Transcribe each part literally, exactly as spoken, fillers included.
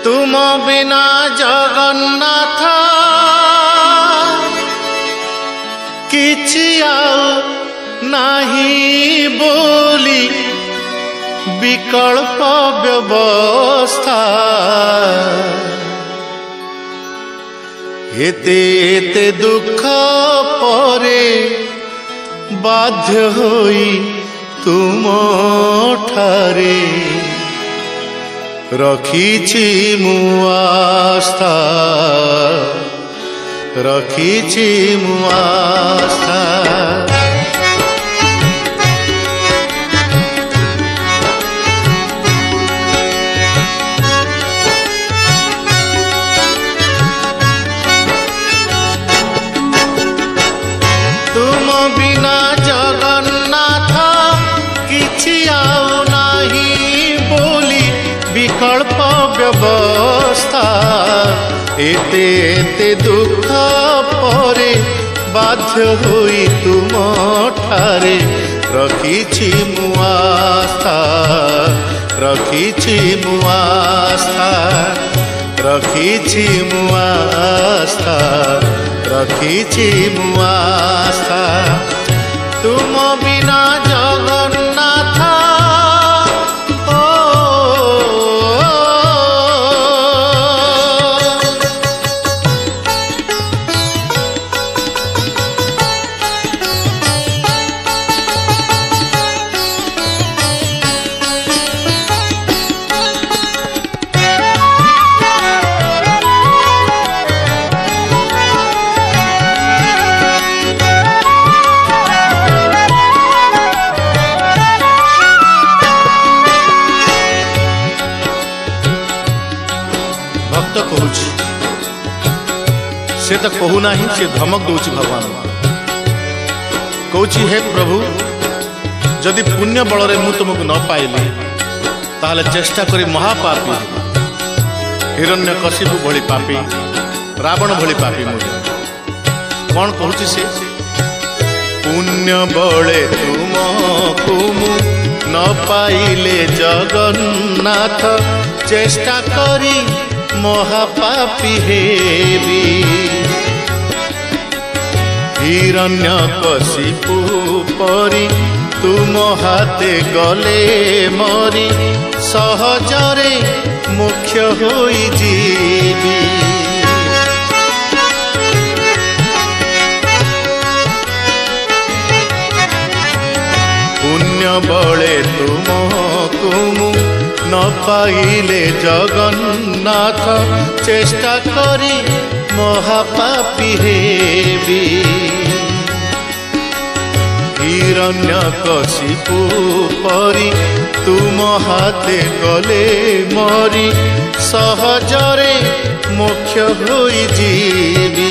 तुम बिना जगन्नाथ किछि आउ नाही बोली विकल्प व्यवस्था एते एते दुख परे बाध्य होई तुम ठारे रखीछि मु आस्था रखीछि मु आस्था। तुम बिना जगन्नाथ किछि आउ नाही बोली विकल्प व्यवस्था एते एते दुख परे बाध्य होई तुम ठारे रखीछि मु आस्था रखीछि मु आस्था रखीछि मु आस्था रखीछि मु आस्था। तुम बिना जगन्नाथ भक्त कहूँ से तो कहूना ही से धमक दूची भगवान कहूँ हे प्रभु जदि पुण्य बल रे मु तुमको न पाइली ताहले चेष्टा करी महापापी हिरण्यकशिपु भली पापी रावण भली पापी मुझे कौन कहूँ से पुण्य बले तुमको मु न पाइले जगन्नाथ चेष्टा करी महापापी हेबी हिरण्यकशिपु परी तुम हाथे गले मरी सहजरे मुख्य होई जीवी पुण्य बले तुमको मु न पाइले जगन्नाथ चेष्टा करी महापापी हेबी हिरण्यकशिपु परी तुम हाथे गले मरी सहजरे मोक्ष होई जीवी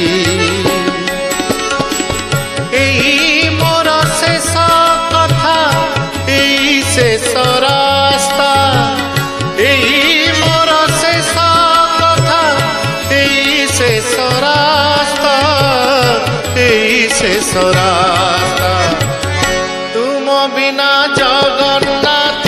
एई मोर शेष कथा एई शेष रास्ता एई मोर शेष कथा एई शेष रास्ता एई शेष रास्ता तुम बिना जगन्नाथ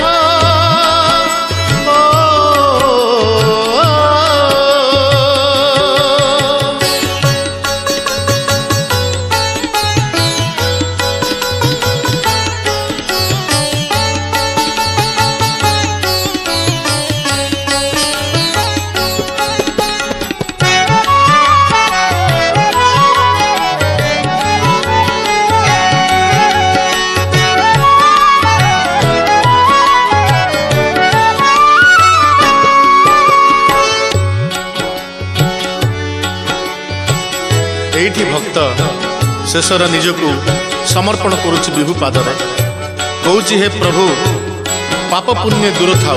एठी भक्त शेषर निजकू समर्पण करुछि विभु पादरे कहूछि हे प्रभु पाप पुण्य दूर थाउ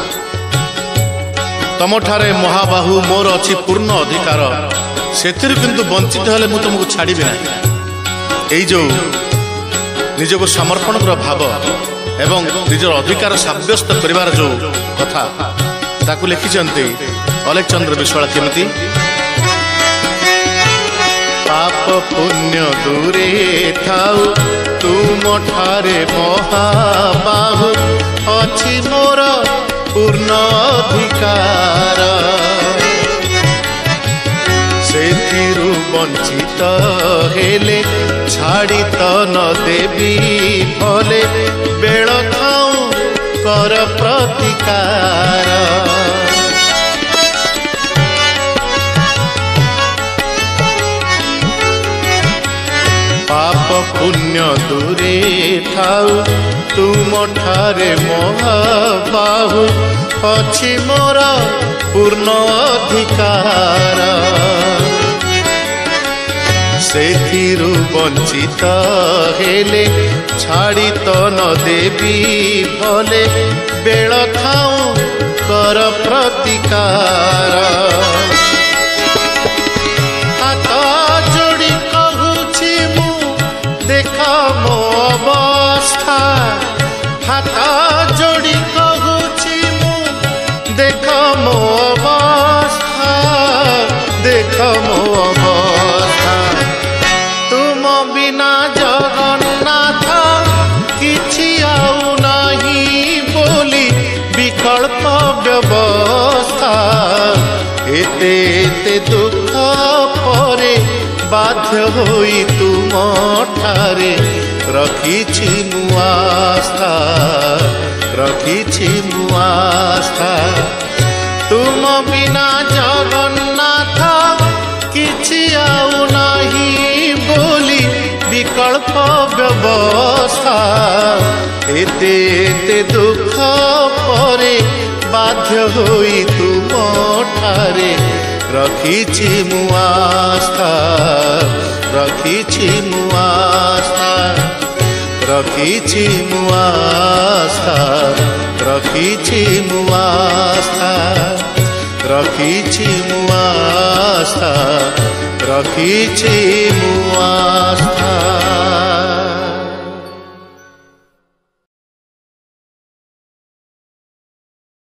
तमठारे महाबाहु मोर अछि पूर्ण अधिकार सेतिर किंतु वंचित हेले मु तुमको छाड़िबे नाही। एई जो निजको समर्पण कर भाव एवं निजर अधिकार साब्यस्त करिवार जो कथा ताकू लिखिचंती अलेक्चंद्र विश्वाल केमती पाप पुण्य दूरे थाउ तुम ठारे महाबाहु अछि मोर पूर्ण अधिकार सेथिरु वंचित हेले छाड़ी तो न देवी भले बेल खाऊ कर प्रतिकार पाप पुण्य दूरे थाऊ तुम ठारे महाबाहु अछि मोर पूर्ण अधिकार सेथिरु वंचित हेले छाड़ी तो न देवी भले बेल खाऊ कर प्रतिकार हाथ जोड़ी कहूछि मु देख मो अवस्था हाथ जोड़ी कहूछि मु देख मो अवस्था देख मो अवस्था तुम बिना जगन्नाथ किछि आउ नाही बोली विकल्प व्यवस्था एते एते दुख परे बाध्य होई तुम ठारे रखिछि मु आस्था रखिछि मु आस्था तुम बिना जगन्नाथ किछि आउ नाही बोली विकल्प व्यवस्था एते एते दुख परे बाध्य होई तुम ठारे रखिछि मु आस्था रखिछि मु आस्था रखिछि मु आस्था रखिछि मु आस्था रखिछि मु आस्था रखिछि